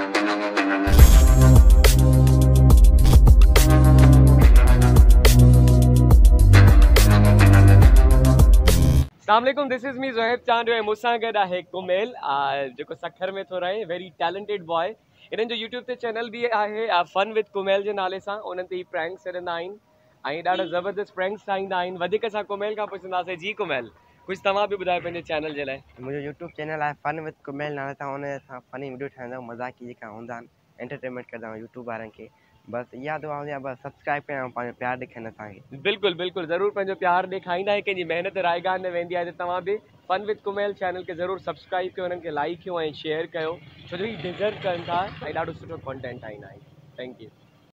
अस्सलामुअलैकुम, this is me Zoheb Chand मूंसां गॾु आहे कुमेल जेको सखर में थो रहे, वेरी टैलेंटेड बॉय। इन्हनि जो यूट्यूब ते चैनल बि आहे फन विद कुमेल जे नाले सां। उन्हनि ते प्रैंक्स छॾंदा आहिनि ऐं ॾाढा ज़बरदस्त प्रैंक्स ठाहींदा आहिनि। वधीक असां कुमेल खां पुछंदासीं। जी कुमेल, कुझु तव्हां बि ॿुधायो पंहिंजे चैनल जे लाइ। मुझे यूट्यूब चैनल है फन विद कुमेल नाले सां। उन सां फनी वीडियो ठाहींदा आहियूं, मज़ाकी जेका हूंदा आहिनि, एंटरटेनमेंट कंदा आहियूं यूट्यूब वारनि खे। बसि इहा दुआ हूंदी आहे, बसि सब्सक्राइब कयो, पंहिंजो प्यार ॾेखारीनि असांखे। बिल्कुलु बिल्कुलु, ज़रूरु पंहिंजो प्यार ॾेखारींदा। कंहिंजी महिनत रायगान में वेंदी आहे त तव्हां बि फन विद कुमेल चैनल खे ज़रूरु सब्सक्राइब कयो, हुननि खे लाइक कयो ऐं शेयर कयो, छो जो हीउ डिज़र्व कनि था ऐं ॾाढो सुठो कॉन्टेंट ठाहींदा आहिनि। Thank U.